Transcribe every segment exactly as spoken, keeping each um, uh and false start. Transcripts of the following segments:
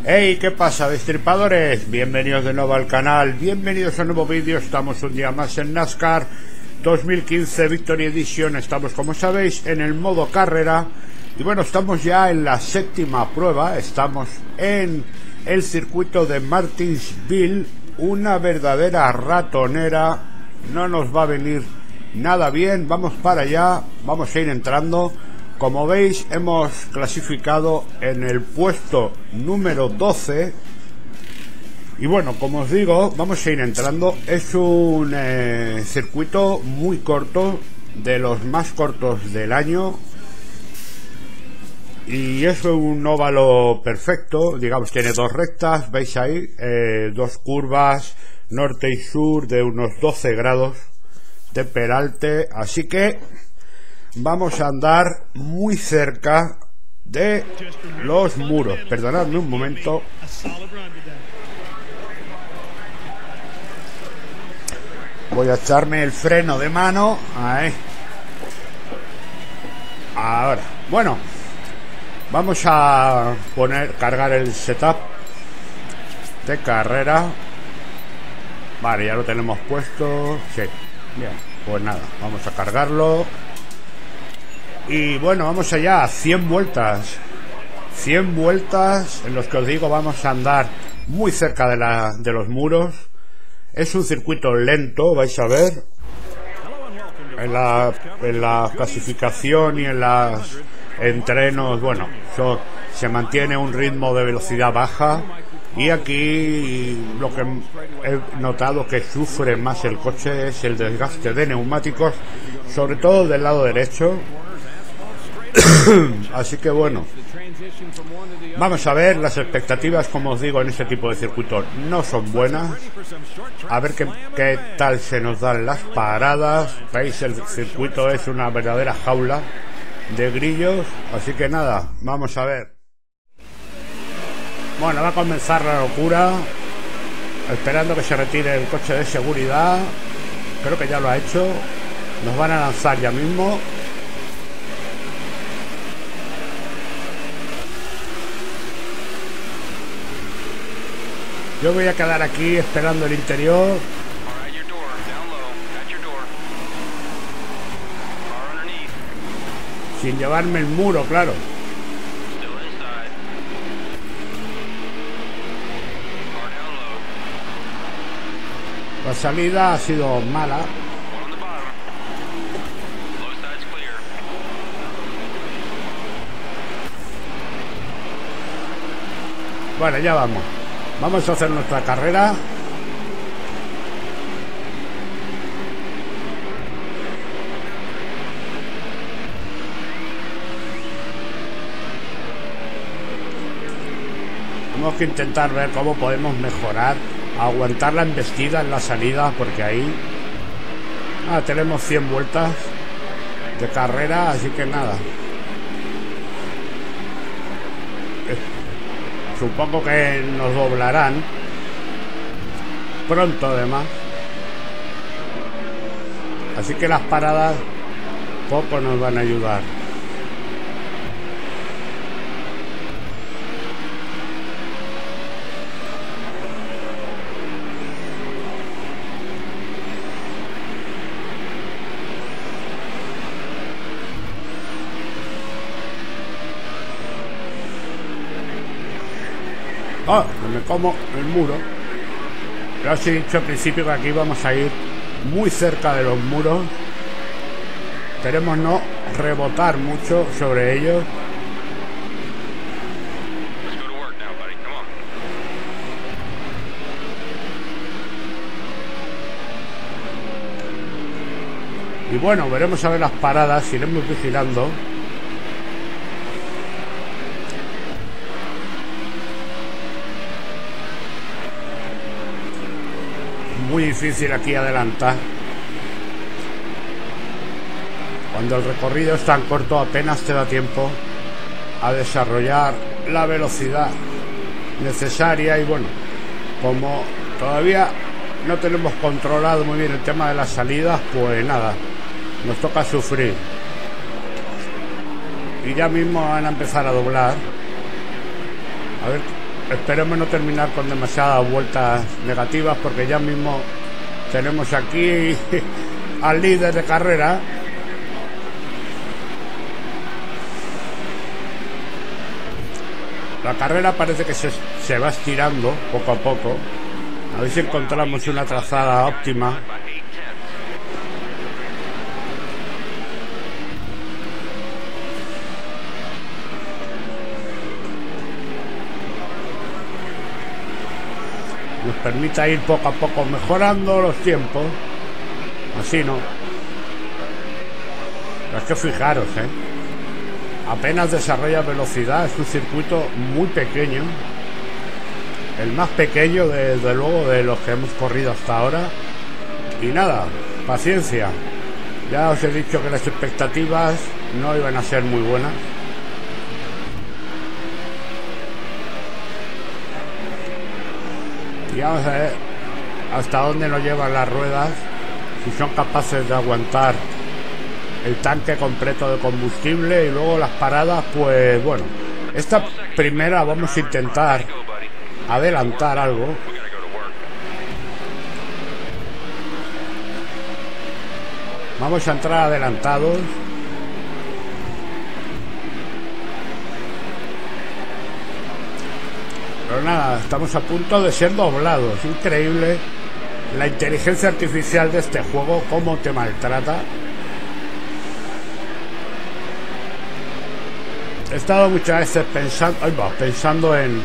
Hey, ¿qué pasa, destripadores? Bienvenidos de nuevo al canal, bienvenidos a un nuevo vídeo. Estamos un día más en NASCAR dos mil quince Victory Edition. Estamos, como sabéis, en el modo carrera. Y bueno, estamos ya en la séptima prueba. Estamos en el circuito de Martinsville. Una verdadera ratonera. No nos va a venir nada bien. Vamos para allá, vamos a ir entrando. Como veis, hemos clasificado en el puesto número doce. Y bueno, como os digo, vamos a ir entrando. Es un eh, circuito muy corto, de los más cortos del año. Y es un óvalo perfecto, digamos, tiene dos rectas, veis ahí, eh, dos curvas norte y sur de unos doce grados de peralte. Así que vamos a andar muy cerca de los muros. Perdonadme un momento. Voy a echarme el freno de mano. Ahí. Ahora. Bueno, vamos a poner, cargar el setup de carrera. Vale, ya lo tenemos puesto. Sí, bien. Pues nada, vamos a cargarlo. Y bueno, vamos allá, cien vueltas cien vueltas en los que os digo vamos a andar muy cerca de, la, de los muros. Es un circuito lento, vais a ver en la, en la clasificación y en los entrenos. Bueno, eso, se mantiene un ritmo de velocidad baja. Y aquí lo que he notado que sufre más el coche es el desgaste de neumáticos, sobre todo del lado derecho. Así que bueno, vamos a ver. Las expectativas, como os digo, en este tipo de circuitos no son buenas. A ver qué, qué tal se nos dan las paradas. Veis, el circuito es una verdadera jaula de grillos. Así que nada, vamos a ver. Bueno, va a comenzar la locura, esperando que se retire el coche de seguridad. Creo que ya lo ha hecho. Nos van a lanzar ya mismo. Yo voy a quedar aquí esperando el interior. Sin llevarme el muro, claro. La salida ha sido mala. Bueno, ya vamos. Vamos a hacer nuestra carrera. Tenemos que intentar ver cómo podemos mejorar, aguantar la embestida en la salida, porque ahí ah, tenemos cien vueltas de carrera, así que nada. Supongo que nos doblarán pronto, además. Así que las paradas poco nos van a ayudar. Oh, me como el muro. Ya os he dicho al principio que aquí vamos a ir muy cerca de los muros. Queremos no rebotar mucho sobre ellos. Y bueno, veremos a ver las paradas, iremos vigilando. Muy difícil aquí adelantar. Cuando el recorrido es tan corto, apenas te da tiempo a desarrollar la velocidad necesaria. Y bueno, como todavía no tenemos controlado muy bien el tema de las salidas, pues nada, nos toca sufrir. Y ya mismo van a empezar a doblar. A ver esperemos no terminar con demasiadas vueltas negativas, porque ya mismo tenemos aquí al líder de carrera. La carrera parece que se, se va estirando poco a poco. A ver si encontramos una trazada óptima. Nos permita ir poco a poco mejorando los tiempos. Así no. Pero es que fijaros, ¿eh? Apenas desarrolla velocidad. Es un circuito muy pequeño. El más pequeño, desde luego, de los que hemos corrido hasta ahora. Y nada, paciencia. Ya os he dicho que las expectativas no iban a ser muy buenas. Y vamos a ver hasta dónde nos llevan las ruedas, si son capaces de aguantar el tanque completo de combustible. Y luego las paradas, pues bueno, esta primera vamos a intentar adelantar algo. Vamos a entrar adelantados. Pero nada, estamos a punto de ser doblados. Increíble la inteligencia artificial de este juego, cómo te maltrata. He estado muchas veces pensando, ay, va, pensando en...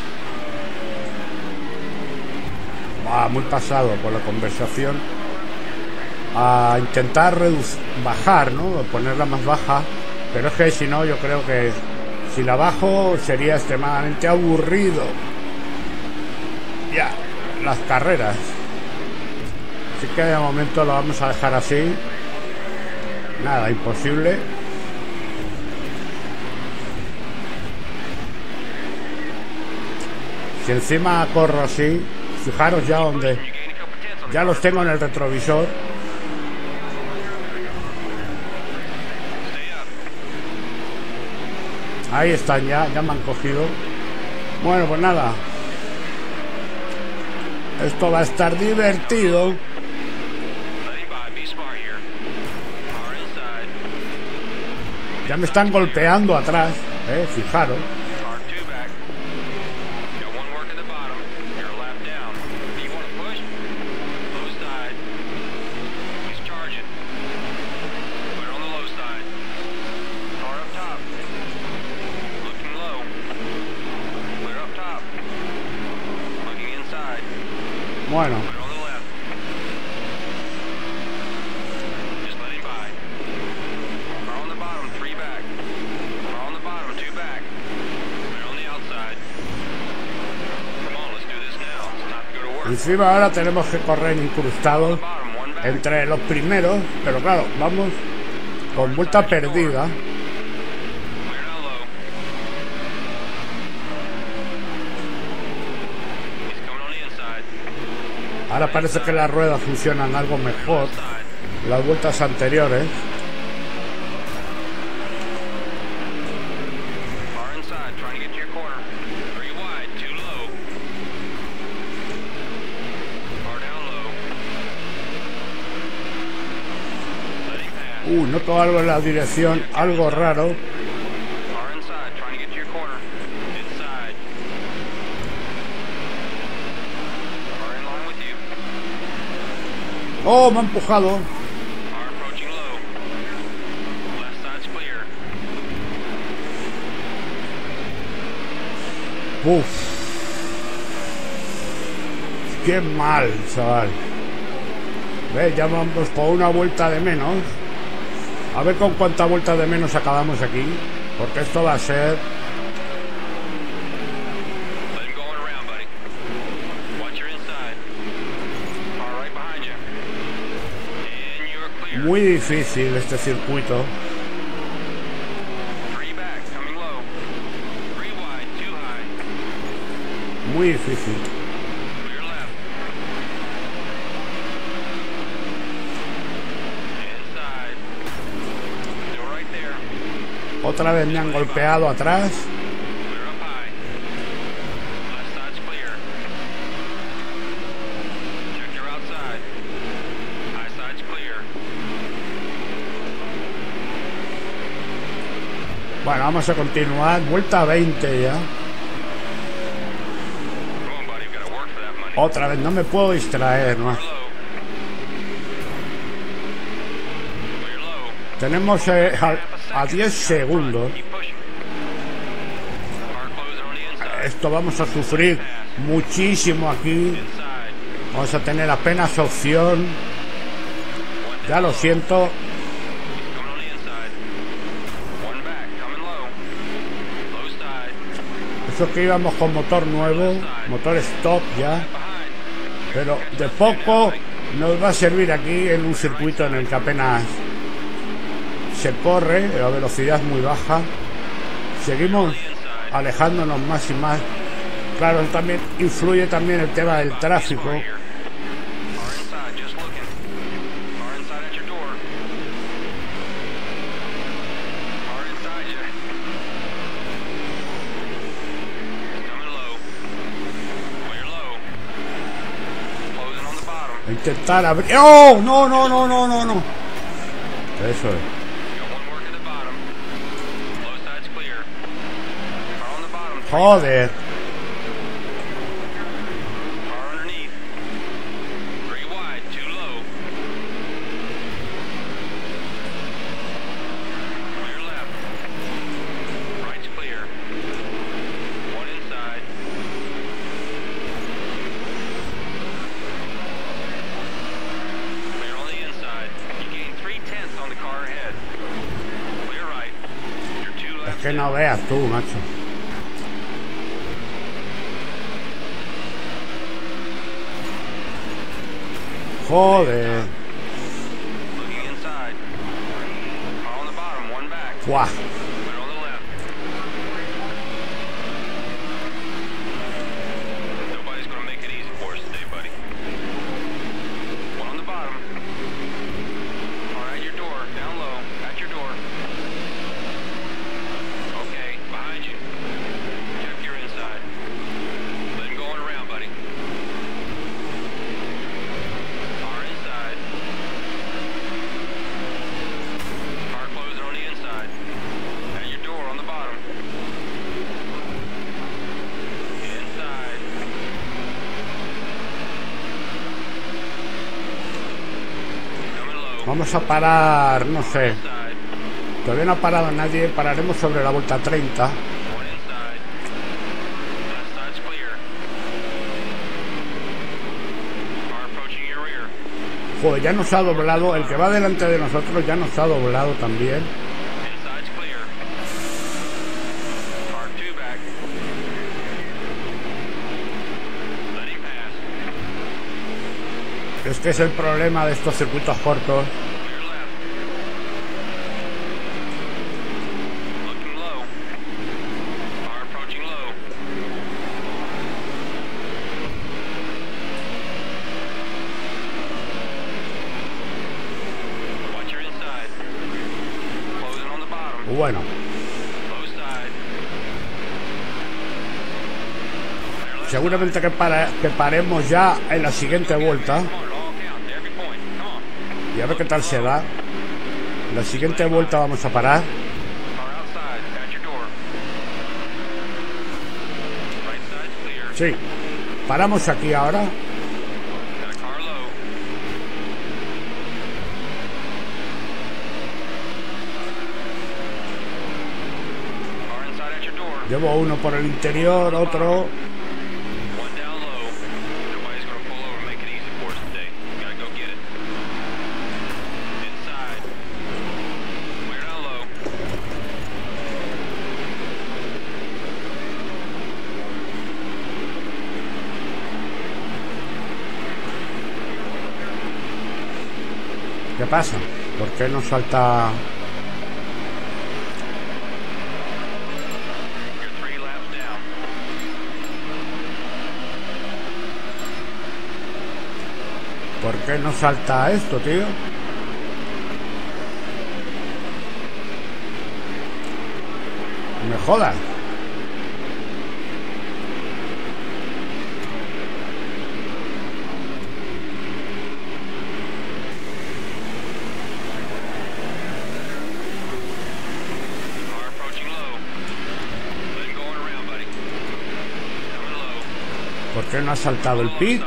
Ah, muy pasado por la conversación. A intentar reducir, bajar, ¿no? Ponerla más baja. Pero es que si no, yo creo que si la bajo sería extremadamente aburrido. Ya, las carreras. Así que de momento lo vamos a dejar así. Nada, imposible. Si encima corro así, fijaros ya donde ya los tengo en el retrovisor. Ahí están ya, ya me han cogido. Bueno, pues nada, esto va a estar divertido. Ya me están golpeando atrás, eh, fijaros. Bueno, encima ahora tenemos que correr incrustados entre los primeros, pero claro, vamos con vuelta perdida. Ahora parece que las ruedas funcionan algo mejor las vueltas anteriores. Uh, noto algo en la dirección, algo raro. Oh, me ha empujado. Uf. Qué mal, chaval. Ve, ya vamos por una vuelta de menos. A ver con cuánta vuelta de menos acabamos aquí, porque esto va a ser... muy difícil este circuito. Muy difícil. Otra vez me han golpeado atrás. Bueno, vamos a continuar. Vuelta veinte ya. Otra vez, no me puedo distraer más. Tenemos eh, a, a diez segundos. Esto vamos a sufrir muchísimo aquí. Vamos a tener apenas opción. Ya lo siento. Eso que íbamos con motor nuevo, motor stop ya. Pero de poco nos va a servir aquí en un circuito en el que apenas se corre, la velocidad es muy baja. Seguimos alejándonos más y más. Claro, también influye también el tema del tráfico. Intentar abrir. ¡Oh! No, no, no, no, no, no. Eso es. Joder. Que no veas tú, macho. Joder. Buah. Vamos a parar, no sé. Todavía no ha parado nadie. Pararemos sobre la vuelta treinta. Joder, ya nos ha doblado. El que va delante de nosotros ya nos ha doblado también. Es que es el problema de estos circuitos cortos. Bueno. Seguramente que, para, que paremos ya en la siguiente vuelta. Y a ver qué tal se da. La siguiente vuelta vamos a parar. Sí, paramos aquí ahora. Llevo uno por el interior, otro. ¿Qué pasa? ¿Por qué no salta? ¿Por qué no salta esto, tío? Me jodas. qué no ha saltado el pit?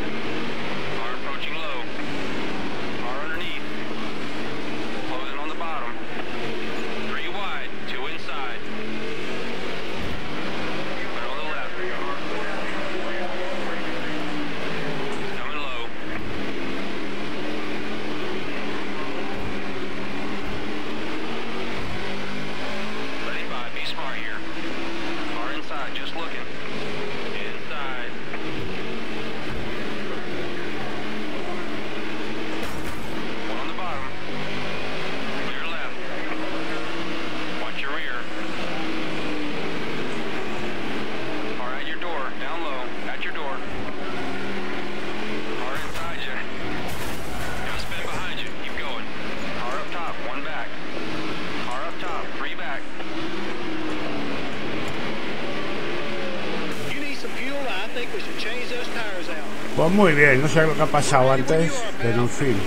Pues muy bien, no sé lo que ha pasado antes, pero en fin.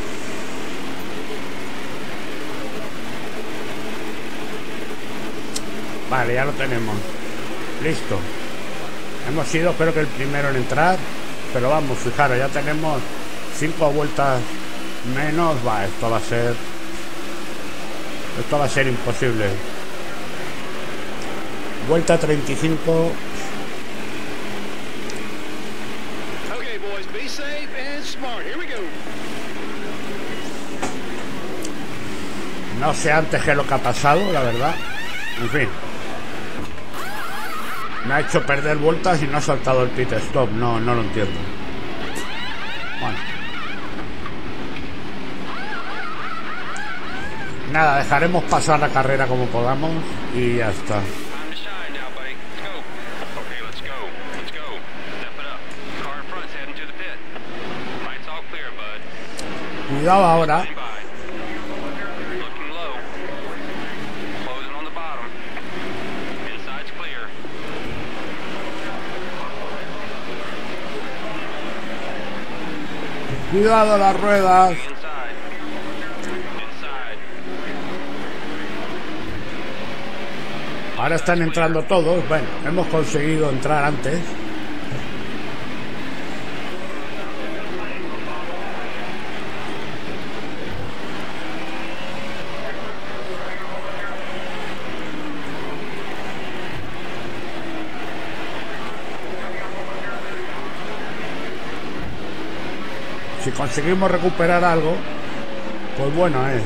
Vale, ya lo tenemos. Listo. Hemos sido, creo que el primero en entrar. Pero vamos, fijaros, ya tenemos cinco vueltas menos. Va, esto va a ser... Esto va a ser imposible. Vuelta treinta y cinco. No sé antes qué es lo que ha pasado, la verdad. En fin. Me ha hecho perder vueltas y no ha saltado el pit stop. No, no lo entiendo. Bueno. Nada, dejaremos pasar la carrera como podamos y ya está. Cuidado ahora. Cuidado las ruedas. Ahora están entrando todos. Bueno, hemos conseguido entrar antes. Si conseguimos recuperar algo, pues bueno es.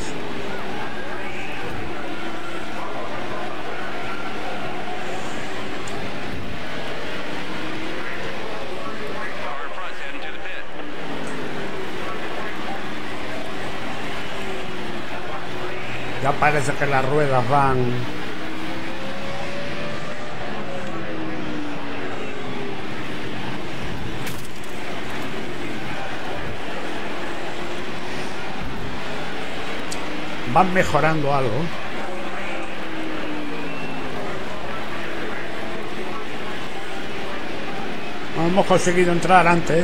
Ya parece que las ruedas van... van mejorando algo. No hemos conseguido entrar antes.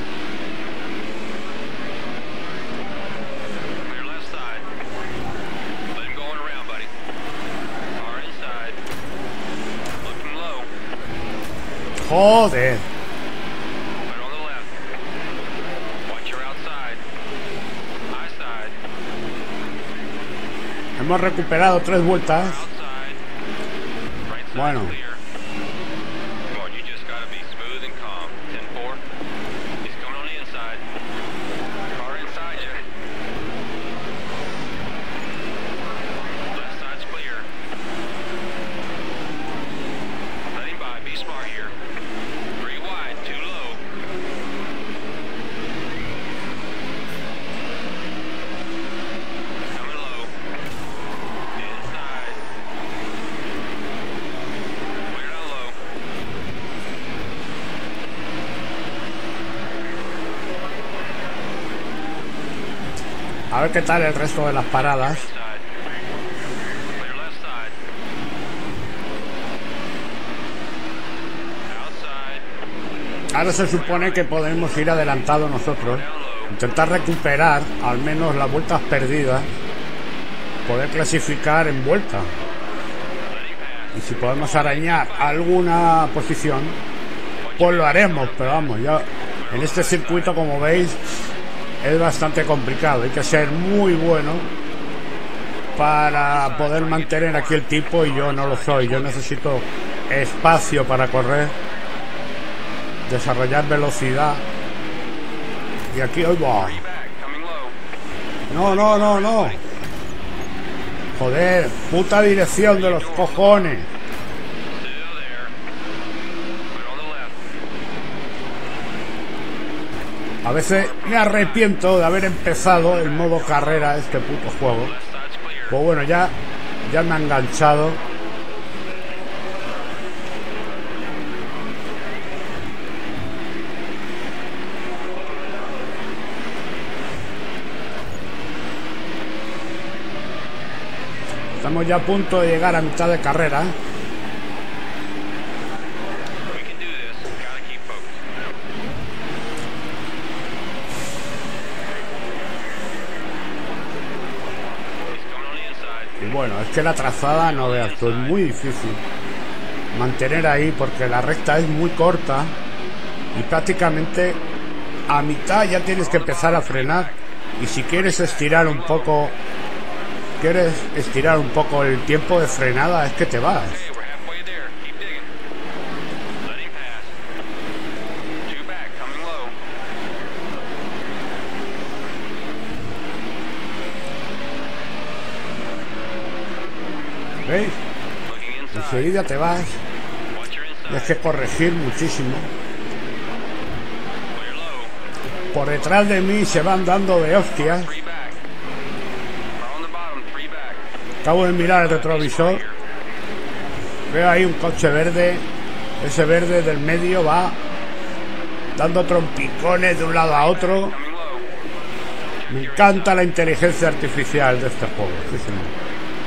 Joder. Hemos recuperado tres vueltas. Bueno. A ver qué tal el resto de las paradas. Ahora se supone que podemos ir adelantados nosotros, intentar recuperar al menos las vueltas perdidas, poder clasificar en vuelta. Y si podemos arañar alguna posición, pues lo haremos, pero vamos, ya en este circuito, como veis, es bastante complicado. Hay que ser muy bueno para poder mantener aquí el tipo, y yo no lo soy. Yo necesito espacio para correr, desarrollar velocidad, y aquí hoy va. No, no, no, no. Joder, puta dirección de los cojones. A veces me arrepiento de haber empezado el modo carrera este puto juego. Pues bueno, ya, ya me ha enganchado. Estamos ya a punto de llegar a mitad de carrera. Y bueno, es que la trazada, no veas tú, es muy difícil mantener ahí, porque la recta es muy corta y prácticamente a mitad ya tienes que empezar a frenar. Y si quieres estirar un poco quieres estirar un poco el tiempo de frenada, es que te vas. ¿Veis? Enseguida te vas. Tienes que corregir muchísimo. Por detrás de mí se van dando de hostias. Acabo de mirar el retrovisor. Veo ahí un coche verde. Ese verde del medio va dando trompicones de un lado a otro. Me encanta la inteligencia artificial de este juego. Sí, señor.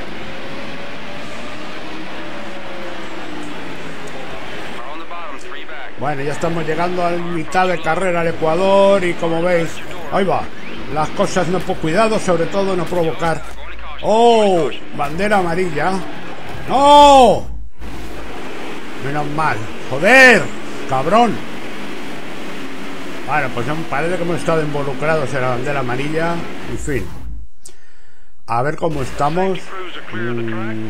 Bueno, ya estamos llegando a la mitad de carrera al Ecuador, y como veis, ahí va, las cosas no, por cuidado, sobre todo no provocar. ¡Oh! Bandera amarilla. ¡No! Menos mal. ¡Joder! ¡Cabrón! Bueno, pues parece que hemos estado involucrados en la bandera amarilla. En fin. A ver cómo estamos. Mm.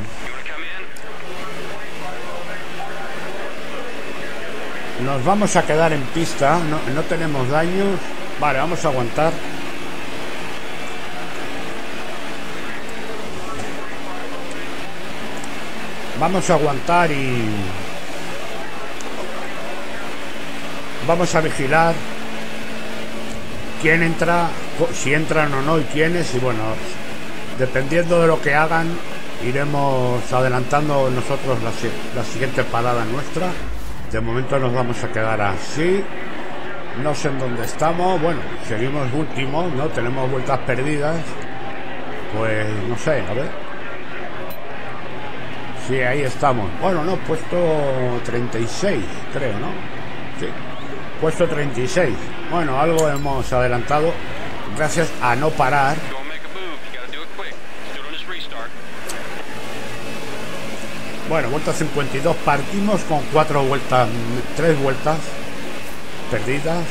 Nos vamos a quedar en pista. No, no tenemos daños. Vale, vamos a aguantar. Vamos a aguantar y vamos a vigilar quién entra, si entran o no y quiénes, y bueno, dependiendo de lo que hagan, iremos adelantando nosotros la, la siguiente parada nuestra. De momento nos vamos a quedar así. No sé en dónde estamos. Bueno, seguimos últimos, ¿no? Tenemos vueltas perdidas. Pues no sé, a ver. Sí, ahí estamos. Bueno, no, puesto treinta y seis, creo, ¿no? Sí, puesto treinta y seis. Bueno, algo hemos adelantado gracias a no parar. Bueno, vuelta cincuenta y dos, partimos con cuatro vueltas, tres vueltas perdidas.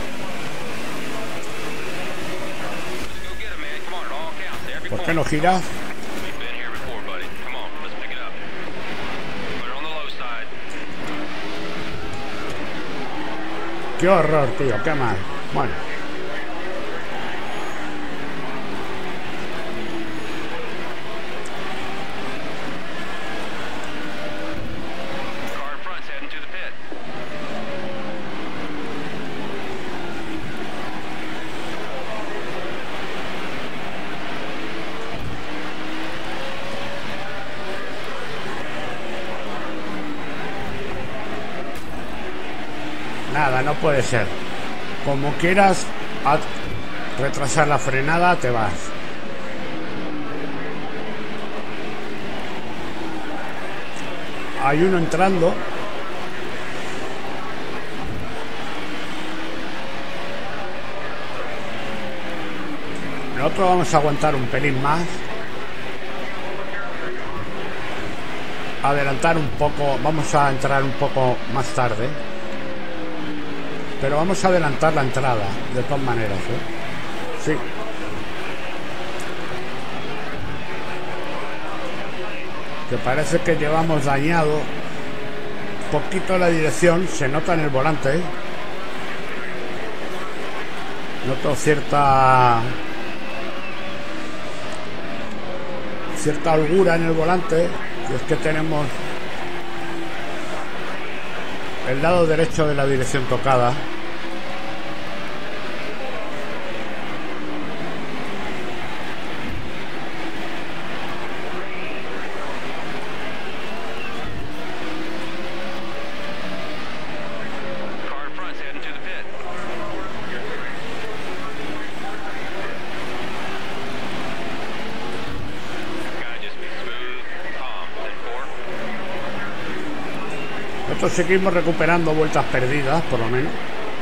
¿Por qué no giras? Qué horror, tío, qué mal. Bueno. Nada, no puede ser. Como quieras retrasar la frenada, te vas. Hay uno entrando. Nosotros vamos a aguantar un pelín más. Adelantar un poco. Vamos a entrar un poco más tarde. Pero vamos a adelantar la entrada, de todas maneras, ¿eh? Sí. Que parece que llevamos dañado un poquito la dirección, se nota en el volante, ¿eh? Noto cierta cierta holgura en el volante, y es que tenemos el lado derecho de la dirección tocada. Nosotros seguimos recuperando vueltas perdidas, por lo menos.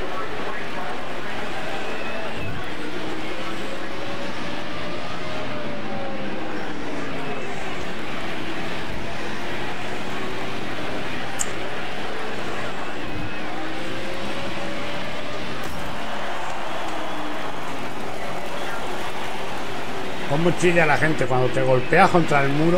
Cómo chilla la gente cuando te golpeas contra el muro.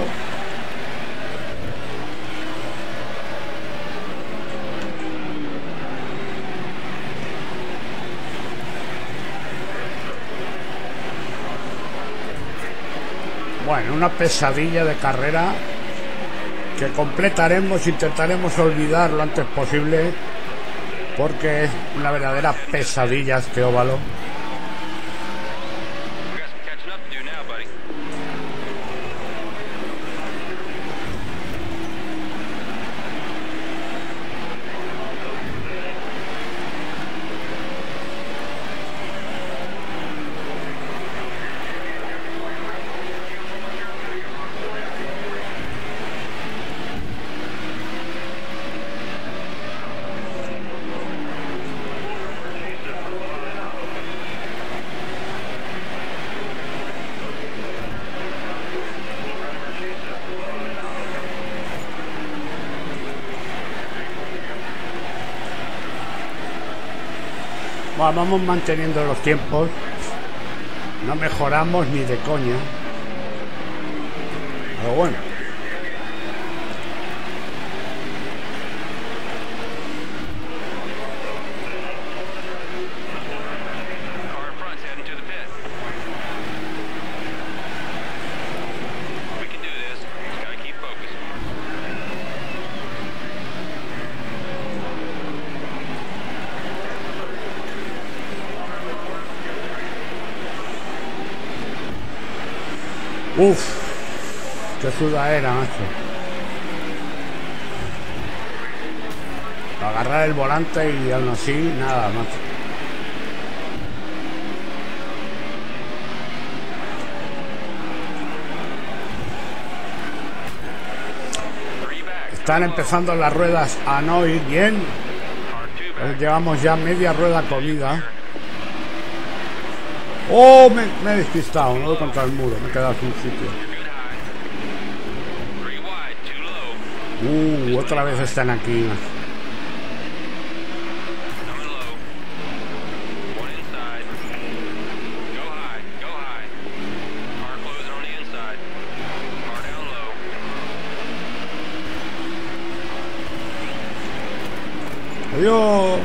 Bueno, una pesadilla de carrera que completaremos, intentaremos olvidar lo antes posible, porque es una verdadera pesadilla este óvalo. Bueno, vamos manteniendo los tiempos, no mejoramos ni de coña, pero bueno. Uf, qué sudadera, macho. Agarrar el volante y aún así, nada, macho. Están empezando las ruedas a no ir bien. Pues llevamos ya media rueda comida. Oh, me, me he despistado, no voy contra el muro, me he quedado sin sitio. Uh, otra vez están aquí. Adiós.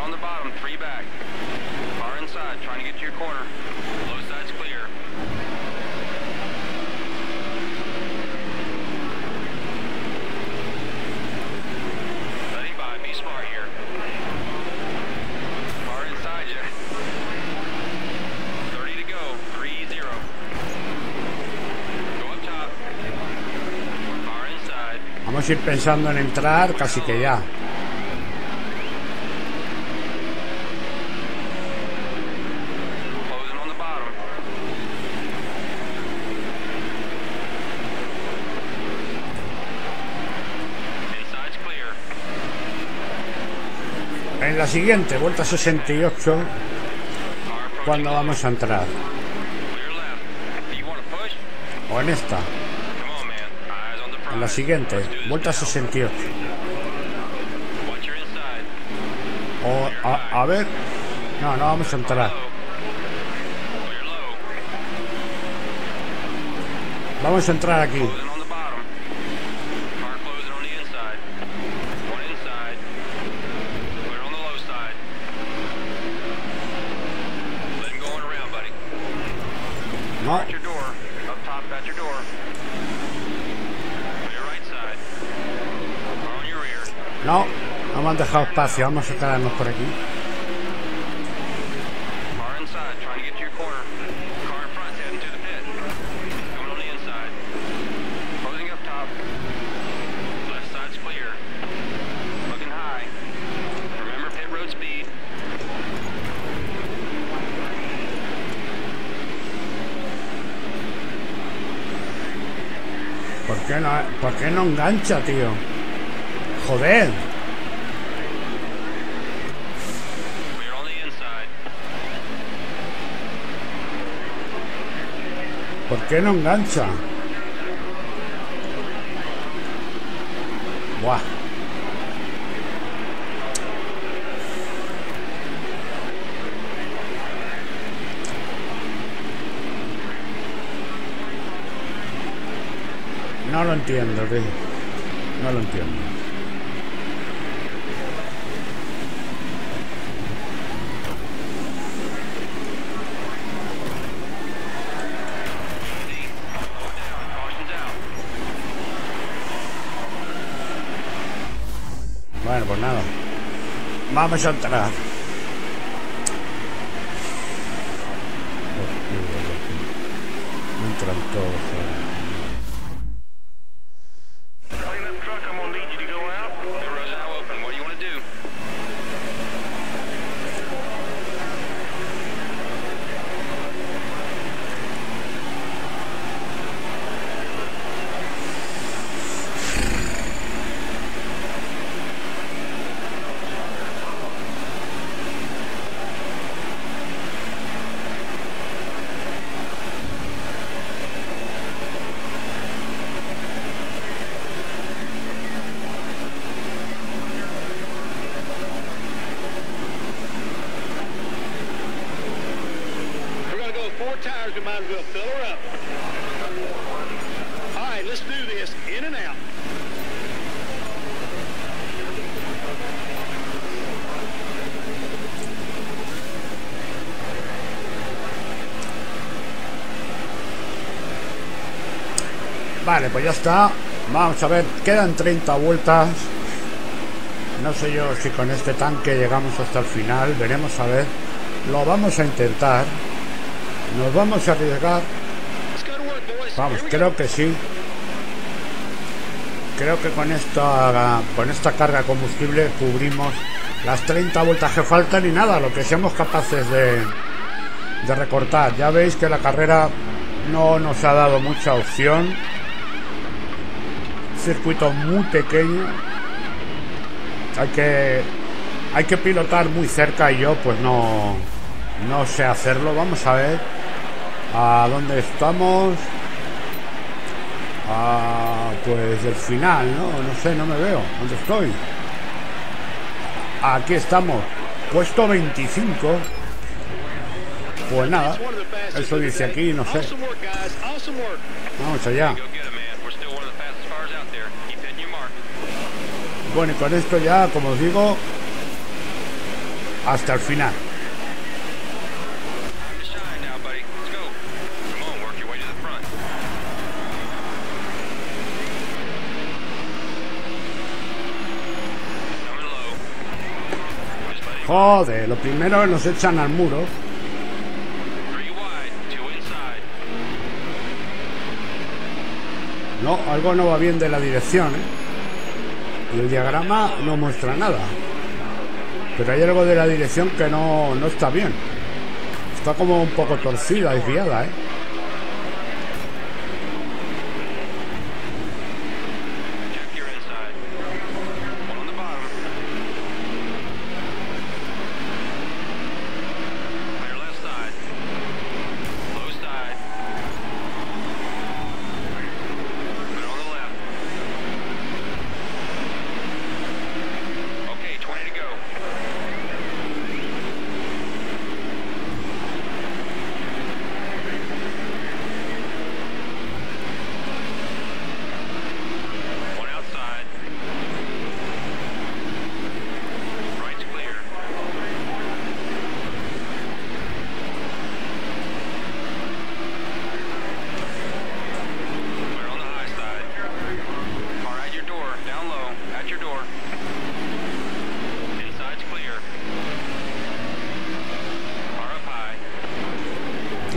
Vamos a ir pensando en entrar casi que ya. En la siguiente, vuelta sesenta y ocho, cuando vamos a entrar. O en esta. En la siguiente, vuelta sesenta y ocho. O, a, a ver. No, no vamos a entrar. Vamos a entrar aquí. No. No, no me han dejado espacio. Vamos a quedarnos por aquí. ¿Por qué no, por qué no engancha, tío? Joder. ¿Por qué no engancha? Buah. No lo entiendo, tío. No lo entiendo. Bueno, pues nada. Vamos a entrar. No entran todos. Vale, pues ya está. Vamos a ver, quedan treinta vueltas. No sé yo si con este tanque llegamos hasta el final. Veremos a ver. Lo vamos a intentar. Nos vamos a arriesgar. Vamos, creo que sí. Creo que con esta con esta carga de combustible cubrimos las treinta vueltas que faltan y nada, lo que seamos capaces de, de recortar. Ya veis que la carrera no nos ha dado mucha opción. Circuito muy pequeño. Hay que hay que pilotar muy cerca y yo pues no no sé hacerlo. Vamos a ver a dónde estamos. Ah, pues el final, ¿no? No sé, no me veo. ¿Dónde estoy? Aquí estamos. Puesto veinticinco. Pues nada. Eso dice aquí, no sé. Vamos allá. Bueno, y con esto ya, como os digo, hasta el final. Joder, lo primero nos echan al muro. No, algo no va bien de la dirección, ¿eh? Y el diagrama no muestra nada. Pero hay algo de la dirección que no, no está bien. Está como un poco torcida, desviada, ¿eh?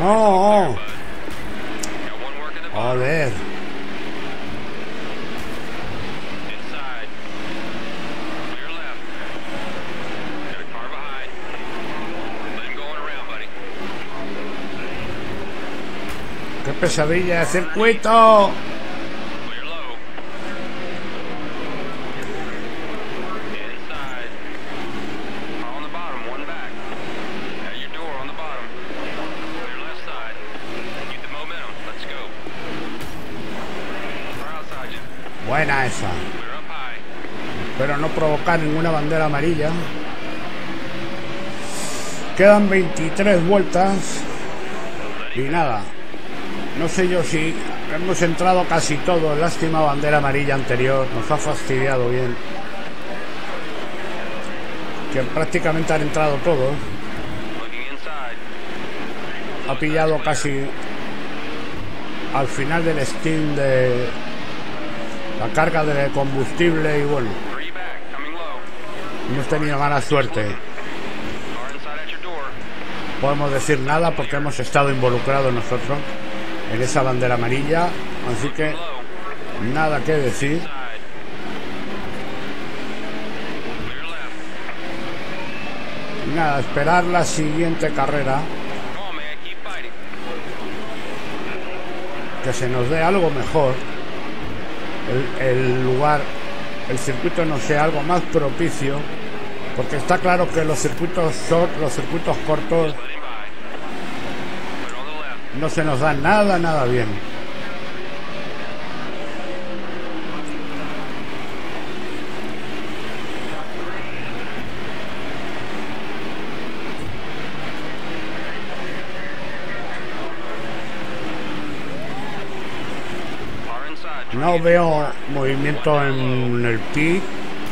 No. Joder. ¡Qué pesadilla de circuito! Buena esa. Espero no provocar ninguna bandera amarilla. Quedan veintitrés vueltas. Y nada. No sé yo si hemos entrado casi todo. Lástima bandera amarilla anterior. Nos ha fastidiado bien. Que prácticamente han entrado todos. Ha pillado casi al final del steam de la carga de combustible y bueno, hemos tenido mala suerte. Podemos decir nada porque hemos estado involucrados nosotros en esa bandera amarilla, así que nada que decir. Nada, esperar la siguiente carrera, que se nos dé algo mejor, el, el lugar, el circuito no sea algo más propicio, porque está claro que los circuitos short, los circuitos cortos no se nos da nada, nada bien. No veo movimiento en el pit.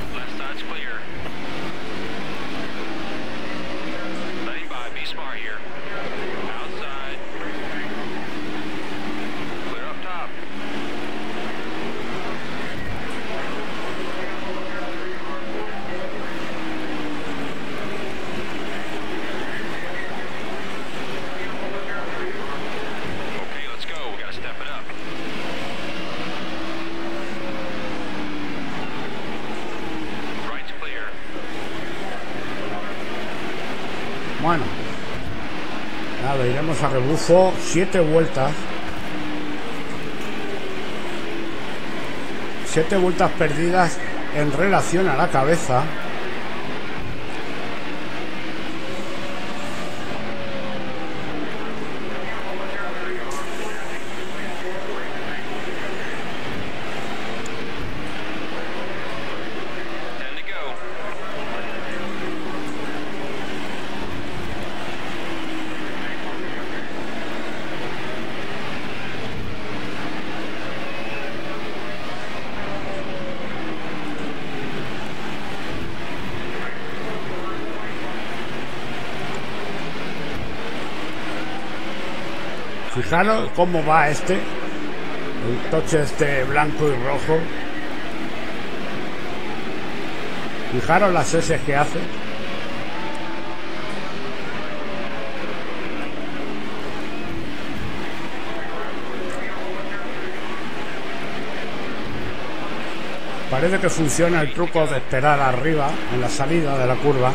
Bueno, nada, iremos a rebufo, siete vueltas, siete vueltas perdidas en relación a la cabeza. Fijaros cómo va este, el coche este blanco y rojo. Fijaros las S que hace. Parece que funciona el truco de esperar arriba en la salida de la curva.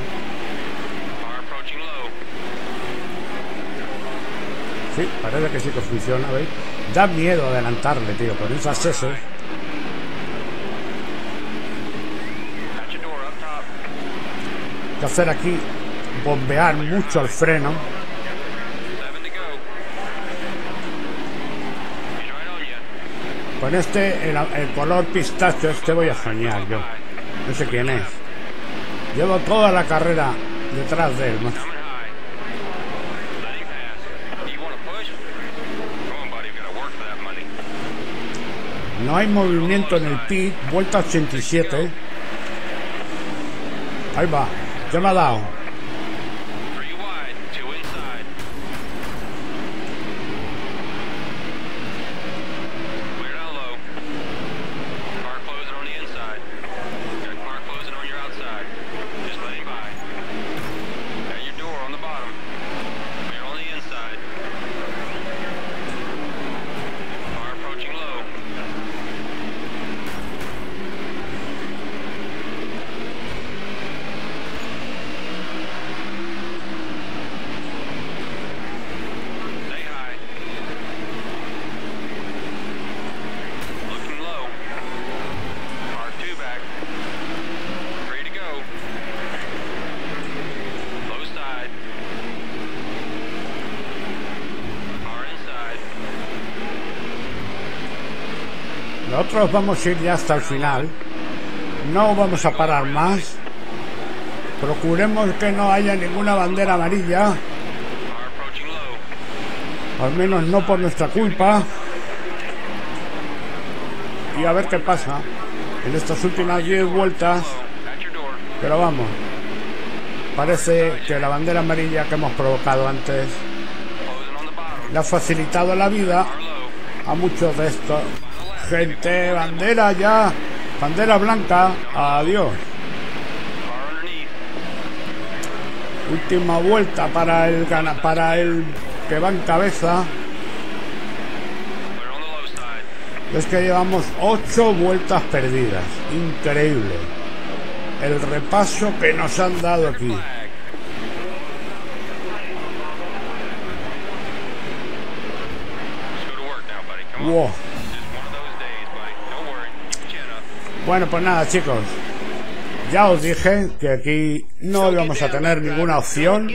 Sí, parece que sí que funciona, ¿veis? Da miedo adelantarle, tío, con esas S. Hay que hacer aquí, bombear mucho el freno. Con este, el, el color pistacho, este voy a soñar yo. No sé quién es. Llevo toda la carrera detrás de él, macho. No hay movimiento en el pit, vuelta ochenta y siete. Ahí va, ¿qué me ha dado? Nosotros vamos a ir ya hasta el final. No vamos a parar más. Procuremos que no haya ninguna bandera amarilla. Al menos no por nuestra culpa. Y a ver qué pasa en estas últimas diez vueltas. Pero vamos, parece que la bandera amarilla que hemos provocado antes le ha facilitado la vida a muchos de estos. Gente, bandera ya, bandera blanca, adiós. Última vuelta para el gana, para el que va en cabeza. Es que llevamos ocho vueltas perdidas, increíble el repaso que nos han dado aquí. Wow. Bueno, pues nada, chicos, ya os dije que aquí no íbamos a tener ninguna opción.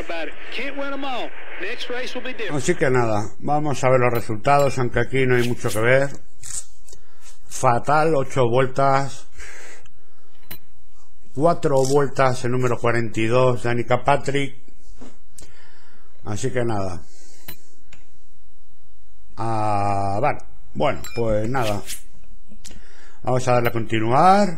Así que nada, vamos a ver los resultados, aunque aquí no hay mucho que ver. Fatal, ocho vueltas. Cuatro vueltas el número cuarenta y dos, Danica Patrick. Así que nada. Ah, vale. Bueno, pues nada. Vamos a darle a continuar.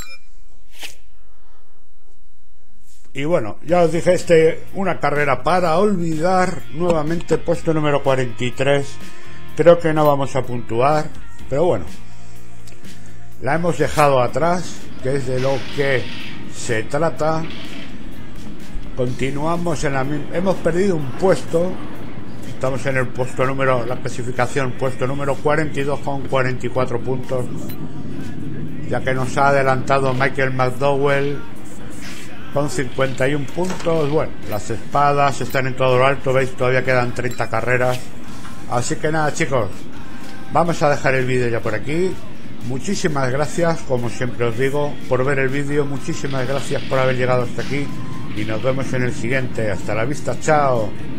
Y bueno, ya os dije, este una carrera para olvidar. Nuevamente puesto número cuarenta y tres. Creo que no vamos a puntuar, pero bueno, la hemos dejado atrás, que es de lo que se trata. Continuamos en la misma. Hemos perdido un puesto. Estamos en el puesto número, la clasificación puesto número cuarenta y dos con cuarenta y cuatro puntos, ya que nos ha adelantado Michael McDowell con cincuenta y uno puntos. Bueno, las espadas están en todo lo alto, veis, todavía quedan treinta carreras. Así que nada, chicos, vamos a dejar el vídeo ya por aquí. Muchísimas gracias, como siempre os digo, por ver el vídeo. Muchísimas gracias por haber llegado hasta aquí y nos vemos en el siguiente. Hasta la vista, chao.